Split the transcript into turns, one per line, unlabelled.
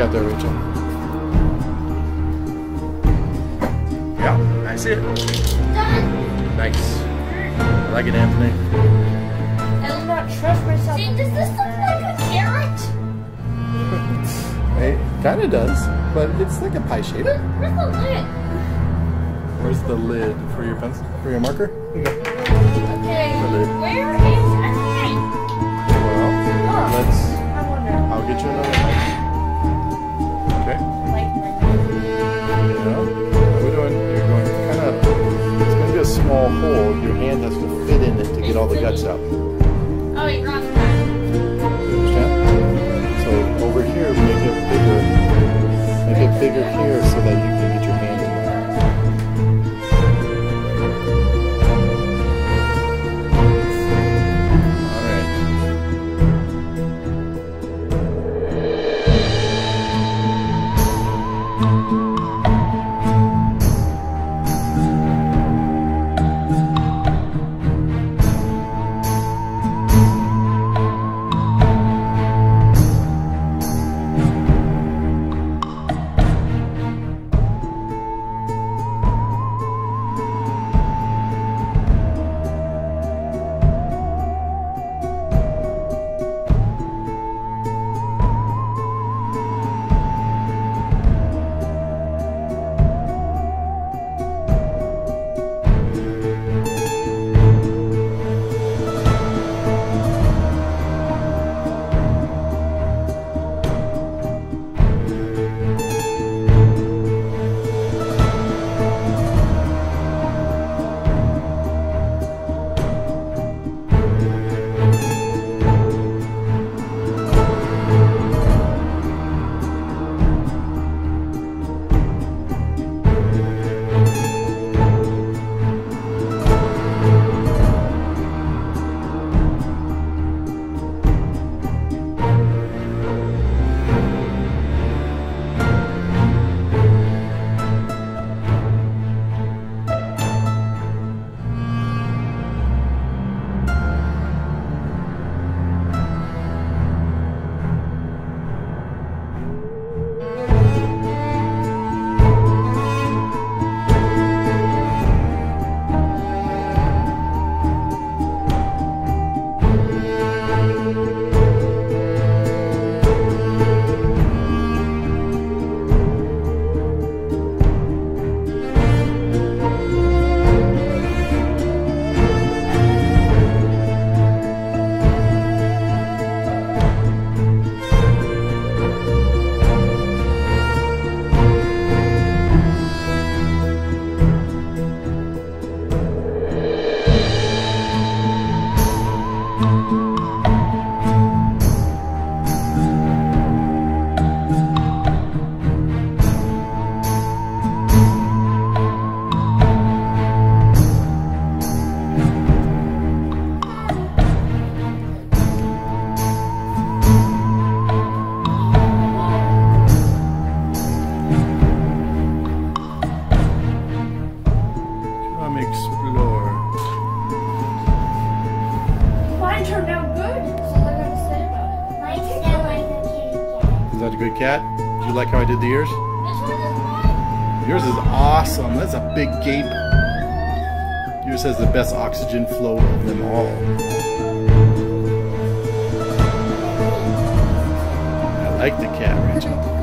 out there, Rachel. Yeah, I see it.
Done.
Nice. I like it, Anthony.
I will not trust myself. See, does this look like a carrot?
It kind of does, but it's like a pie shape.
Where's the lid?
Where's the lid for your pencil? For your marker?
Okay,
Really?
where is I?
Well, let's.
I wonder.
I'll get you another knife. Okay. Yeah. What we're doing? You're going kind of. It's going to be a small hole. Your hand has to fit in it to get all the guts out.
Oh, you got that.
You understand? So over here, make it bigger. Make it bigger here so that you can get your hand in there. Is that a good cat? Did you like how I did the ears? Yours is awesome. That's a big gape. Yours has the best oxygen flow of them all. I like the cat, Rachel.